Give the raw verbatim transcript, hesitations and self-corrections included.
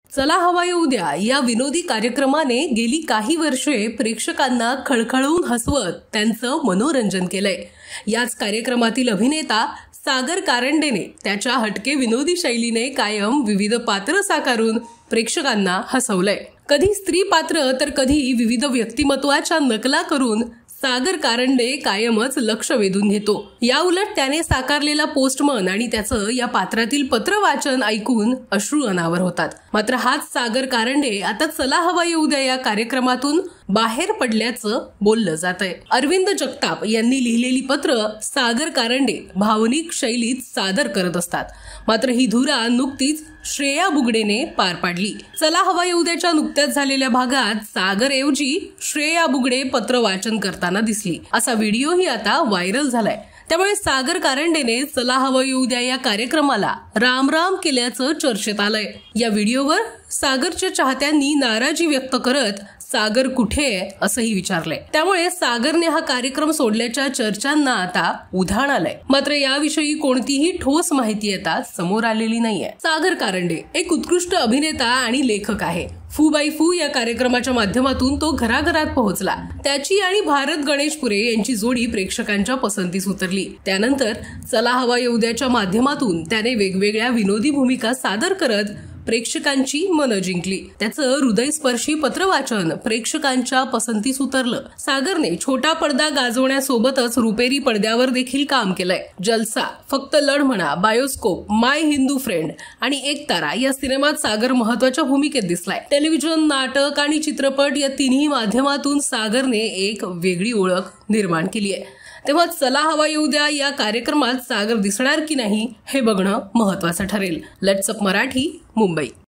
चला हवा येऊ द्या या विनोदी कार्यक्रमाने गेली काही वर्षे प्रेक्षकांना खळखळवून हसवत त्यांचं मनोरंजन केलंय। याच कार्यक्रमातील अभिनेता सागर कारंडेने त्याच्या हटके विनोदी शैलीने कायम विविध पात्र साकारून प्रेक्षकांना हसवलंय। कधी स्त्री पात्र तर कधी विविध व्यक्तिमत्वाच्या नकला करून सागर कारंडे कायमच लक्ष वेधून घेतो। या उलट त्याने साकारलेला पोस्टमन आणि त्याचं या पात्रातील पत्रवाचन ऐकून अश्रू अनावर होतात। मात्र हाच सागर कारंडे आता चला हवा येऊ द्या या कार्यक्रमातून बाहेर पडल्याचं बोललं जातंय। अरविंद जगताप यांनी लिहिलेली पत्र सागर कारंडे भावनिक शैलीत सादर करत असतात। मात्र ही धुरा नुकतीच श्रेया बुगडेने पार पाडली। चला हवा येऊ द्याच्या नुकत्याच झालेल्या भागात सागर ऐवजी श्रेया बुगडे पत्र वाचन करताना दिसली। असा व्हिडिओही आता व्हायरल झालाय। त्यामुळे सागर कारंडेने चला हवा येऊ द्या या कार्यक्रमाला राम राम केल्याचं चर्चेत आलंय। या व्हिडिओवर सागरच्या चाहत्यांनी नाराजी व्यक्त करत सागर कुठे आहे असंही विचारलंय। त्यामुळे सागरने हा कार्यक्रम सोडल्याच्या चर्चांना आता उधाण आलंय। मात्र याविषयी कोणतीही ठोस माहिती आता समोर आलेली नाहीये। सागर कारंडे एक उत्कृष्ट अभिनेता आणि लेखक आहे। फू बाई फू या कार्यक्रमाच्या माध्यमातून तो घराघरात पोहोचला। त्याची आणि भारत गणेशपुरे यांची जोडी प्रेक्षकांच्या पसंतीस उतरली। त्यानंतर चला हवा येऊ द्याच्या माध्यमातून त्याने वेगवेगळ्या विनोदी भूमिका सादर करत प्रेक्षकांची मनं जिंकली। त्याचं हृदयस्पर्शी पत्रवाचन प्रेक्षकांच्या पसंतीस उतरलं। सागरने छोटा पडदा गाजवण्यासोबतच रुपेरी पडद्यावर देखील काम केलंय। जलसा, फक्त लढ म्हणा, बायोस्कोप, माय हिंदू फ्रेंड आणि एक तारा या सिनेमात सागर महत्वाच्या भूमिकेत दिसलाय। टेलिव्हिजन, नाटक आणि चित्रपट या तिन्ही माध्यमातून सागरने एक वेगळी ओळख निर्माण केली आहे। तेव्हा चला हवा येऊ द्या या कार्यक्रमात सागर दिसणार की नाही हे बघणं महत्वाचं ठरेल। Let's up Marathi, Mumbai.